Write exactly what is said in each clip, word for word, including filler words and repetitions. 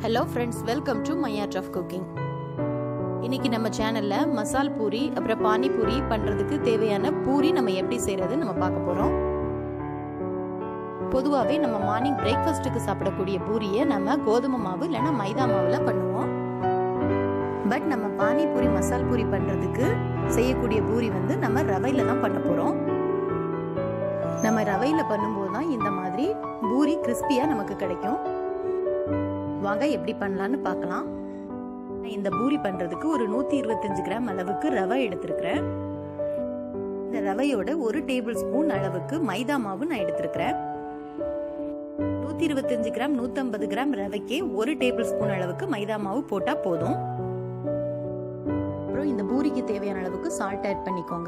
Hello friends, welcome to my art of cooking. இன்னைக்கு நம்ம சேனல்ல மசால் பூரி அப்புறம் பானி பூரி பண்றதுக்கு தேவையான பூரி நம்ம எப்படி செய்யறது நம்ம பார்க்க போறோம். பொதுவாவே நம்ம மார்னிங் பிரேக்ஃபாஸ்ட்க்கு சாப்பிடக்கூடிய பூரியை நம்ம கோதுமை மாவு இல்லனா மைதா மாவுல பண்ணுவோம். பட் நம்ம பானி பூரி மசால் பூரி பண்றதுக்கு செய்யக்கூடிய பூரி வந்து நம்ம ரவையில தான் பண்ண போறோம். நம்ம ரவையில பண்ணும்போது தான் இந்த மாதிரி பூரி கிறிஸ்பியா நமக்கு கிடைக்கும். வாங்க எப்படி பண்ணலாம்னு பார்க்கலாம். இந்த பூரி பண்றதுக்கு ஒரு நூத்தி இருபத்தஞ்சு கிராம் அளவுக்கு ரவை எடுத்திருக்கிறேன். இந்த ரவையோட ஒரு டேபிள் ஸ்பூன் அளவுக்கு மைதா மாவு நான் எடுத்திருக்கிறேன். நூத்தி இருபத்தஞ்சு கிராம் நூத்தி ஐம்பது கிராம் ரவைக்கு ஒரு டேபிள் ஸ்பூன் அளவுக்கு மைதா மாவு போட்டா போதும். அப்புறம் இந்த பூரிக்கு தேவையான அளவுக்கு சால்ட் ஆட் பண்ணிக்கோங்க.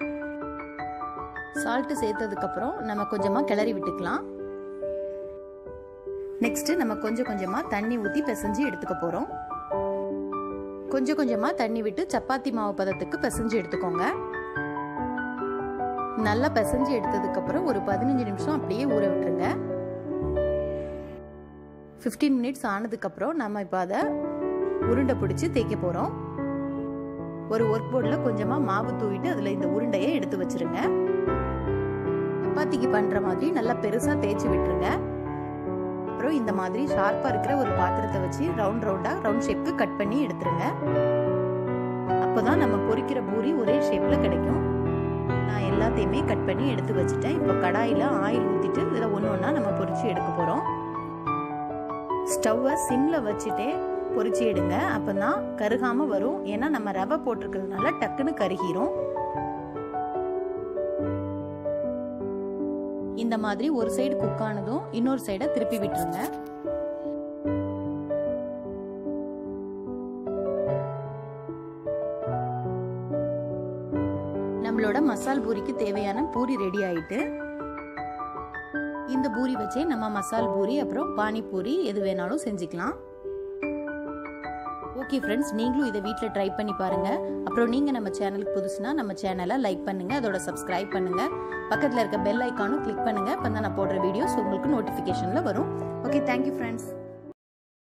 சால்ட் சேர்த்ததுக்கு அப்புறம் நம்ம கொஞ்சமா கிளறி விட்டுக்கலாம். நெக்ஸ்ட் நம்ம கொஞ்சம் கொஞ்சமா தண்ணி ஊத்தி பிசைஞ்சு எடுத்துக்க போறோம். கொஞ்சம் கொஞ்சமா தண்ணி விட்டு சப்பாத்தி மாவு பதத்துக்கு பிசைஞ்சு எடுத்துக்கோங்க. நல்லா பிசைஞ்சு எடுத்ததுக்கு அப்புறம் ஒரு பதினஞ்சு நிமிஷம் அப்படியே ஊற விட்டுருங்க. பதினைந்து மினிட்ஸ் ஆனதுக்கு அப்புறம் நம்ம இப்ப அதை உருண்டை பிடிச்சு தேய்க்க போறோம். ஒரு ஒர்க் போர்ட்ல கொஞ்சமா மாவு தூவிட்டு அதுல இந்த உருண்டையை எடுத்து வச்சிருங்க. சப்பாத்திக்கு பண்ற மாதிரி நல்லா பெருசா தேய்ச்சி விட்டுருங்க. அப்புறம் இந்த மாதிரி ஷார்ப்பா இருக்கிற ஒரு பாத்திரத்தை வச்சு ரவுண்ட் ரவுண்டா ரவுண்ட் ஷேப்க்கு கட் பண்ணி எடுத்துருங்க. அப்பதான் நம்ம பொரிக்கிற பூரி ஒரே ஷேப்ல கிடைக்கும். நான் எல்லாத்தையுமே கட் பண்ணி எடுத்து வச்சுட்டேன். இப்போ கடாயில ஆயில் ஊத்திட்டு இதுல ஒண்ணு ஒண்ணா நம்ம பொரிச்சு எடுக்க போறோம். ஸ்டவ்வை சிம்ல வச்சுட்டே பொரிச்சு எடுங்க. அப்பதான் கருகாம வரும். ஏன்னா நம்ம ரவை போட்டிருக்கிறதுனால டக்குன்னு கருகிரும். இந்த மாதிரி ஒரு சைடு குக் ஆனதும் இன்னொரு சைட திருப்பி விட்டுருங்க. நம்மளோட மசால் பூரிக்கு தேவையான பூரி ரெடி ஆயிட்டு, இந்த பூரி வச்சே நம்ம மசால் பூரி அப்புறம் பானி பூரி எது வேணாலும் செஞ்சுக்கலாம். ஓகே ஃப்ரெண்ட்ஸ், நீங்களும் இதை வீட்டில் ட்ரை பண்ணி பாருங்க. அப்புறம் நீங்க நம்ம சேனலுக்கு புதுசுனா நம்ம சேனலை லைக் பண்ணுங்க, அதோட சப்ஸ்கிரைப் பண்ணுங்க, பக்கத்தில் இருக்க பெல் ஐக்கானும் கிளிக் பண்ணுங்க. அப்போ தான் நான் போடுற வீடியோஸ் உங்களுக்கு நோட்டிஃபிகேஷன்ல வரும். Okay, thank you friends.